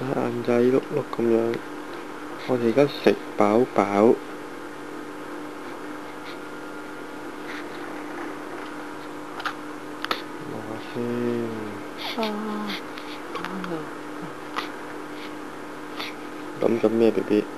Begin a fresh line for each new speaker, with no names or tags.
晏仔碌碌咁樣，我哋而家食飽飽，望下先。諗緊咩 BB？